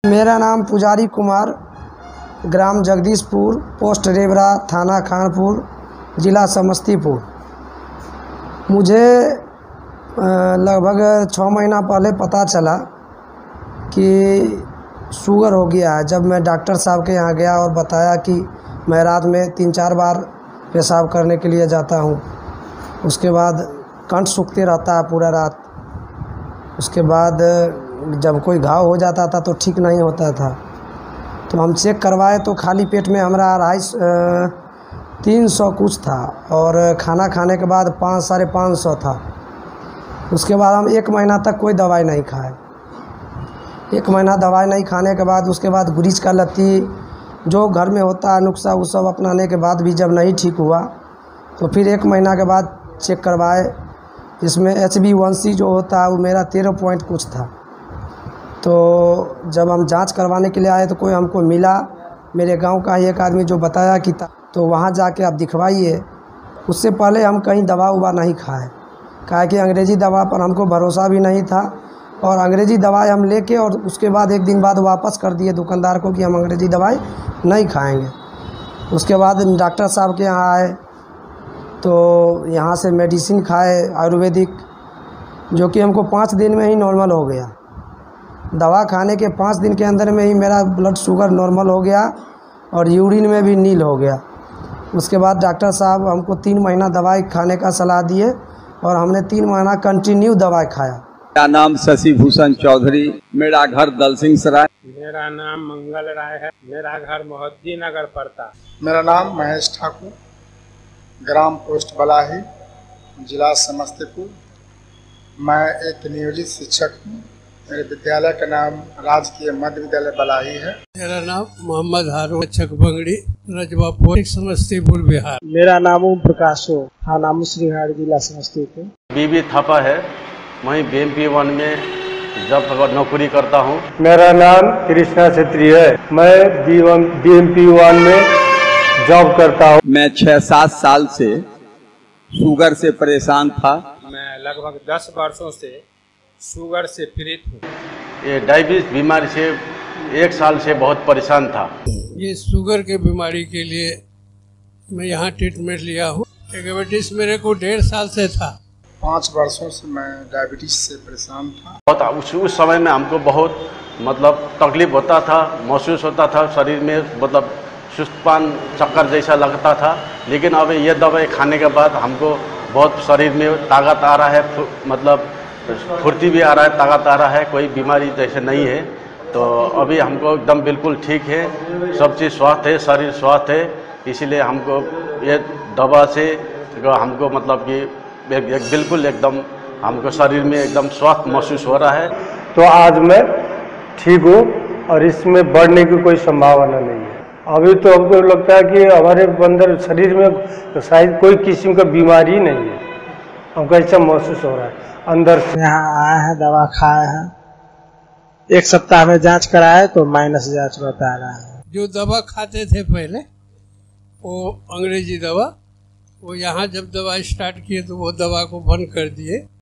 मेरा नाम पुजारी कुमार, ग्राम जगदीशपुर, पोस्ट रेवरा, थाना खानपुर, ज़िला समस्तीपुर। मुझे लगभग 6 महीना पहले पता चला कि शुगर हो गया है। जब मैं डॉक्टर साहब के यहाँ गया और बताया कि मैं रात में 3-4 बार पेशाब करने के लिए जाता हूँ, उसके बाद कंठ सूखते रहता है पूरा रात। उसके बाद जब कोई घाव हो जाता था तो ठीक नहीं होता था। तो हम चेक करवाए तो खाली पेट में हमारा 300 कुछ था और खाना खाने के बाद 500-550 था। उसके बाद हम 1 महीना तक कोई दवाई नहीं खाए। 1 महीना दवाई नहीं खाने के बाद उसके बाद गुरीच का लत्ती जो घर में होता है नुस्खा वो सब अपनाने के बाद भी जब नहीं ठीक हुआ तो फिर 1 महीना के बाद चेक करवाए। इसमें HbA1c जो होता है वो मेरा 13 पॉइंट कुछ था। तो जब हम जांच करवाने के लिए आए तो कोई हमको मिला, मेरे गांव का ही एक आदमी जो बताया कि तो वहां जाके आप दिखवाइए। उससे पहले हम कहीं दवा उवा नहीं खाए, काहे कि अंग्रेज़ी दवा पर हमको भरोसा भी नहीं था और अंग्रेज़ी दवाई हम लेके और उसके बाद 1 दिन बाद वापस कर दिए दुकानदार को कि हम अंग्रेज़ी दवाई नहीं खाएंगे। उसके बाद डॉक्टर साहब के यहाँ आए तो यहाँ से मेडिसिन खाए आयुर्वेदिक, जो कि हमको 5 दिन में ही नॉर्मल हो गया। दवा खाने के 5 दिन के अंदर में ही मेरा ब्लड शुगर नॉर्मल हो गया और यूरिन में भी नील हो गया। उसके बाद डॉक्टर साहब हमको 3 महीना दवाई खाने का सलाह दिए और हमने 3 महीना कंटिन्यू दवाई खाया। मेरा नाम शशि भूषण चौधरी, मेरा घर दलसिंह सराय। मेरा नाम मंगल राय है, मेरा घर मोहद्दी नगर पड़ता। मेरा नाम महेश ठाकुर, ग्राम पोस्ट बलाही, जिला समस्तीपुर। मैं एक नियोजित शिक्षक हूँ। मेरे विद्यालय का नाम राजकीय मध्य विद्यालय बलाही है। मेरा नाम मोहम्मद हारून, शिक्षक बंगड़ी, रजवापुर, समस्तीपुर, बिहार। मेरा नाम ओम प्रकाश हो, थाना मुसरीघाट, जिला समस्तीपुर। बीबी थापा है, वहीं BMP-1 में जब नौकरी करता हूँ। मेरा नाम कृष्णा छेत्री है, मैं BMP-1 में जॉब करता हूँ। मैं 6-7 साल से शुगर से परेशान था। मैं लगभग 10 वर्षों से शुगर से पीड़ित हूँ। ये डायबिटीज बीमारी से 1 साल से बहुत परेशान था। ये शुगर के बीमारी के लिए मैं यहाँ ट्रीटमेंट लिया हूँ। डायबिटीज मेरे को 1.5 साल से था। 5 वर्षों से मैं डायबिटीज से परेशान था। बहुत उस समय में हमको बहुत तकलीफ होता था, महसूस होता था शरीर में, सुस्तपान चक्कर जैसा लगता था। लेकिन अब ये दवाई खाने के बाद हमको बहुत शरीर में ताकत आ रहा है, फुर्ती भी आ रहा है, ताकत आ रहा है, कोई बीमारी जैसे नहीं है। तो अभी हमको एकदम बिल्कुल ठीक है, सब चीज़ स्वस्थ है, शरीर स्वस्थ है। इसीलिए हमको ये दवा से हमको कि बिल्कुल एकदम हमको शरीर में एकदम स्वस्थ महसूस हो रहा है। तो आज मैं ठीक हूँ और इसमें बढ़ने की कोई संभावना नहीं है। अभी तो हमको लगता है कि हमारे अंदर शरीर में तो शायद कोई किस्म का बीमारी नहीं है, हमको ऐसा महसूस हो रहा है अंदर से। यहाँ आए हैं, दवा खाए हैं, 1 सप्ताह में जांच कराए तो माइनस जांच बता रहा है। जो दवा खाते थे पहले वो अंग्रेजी दवा, वो यहाँ जब दवा स्टार्ट किए तो वो दवा को बंद कर दिए।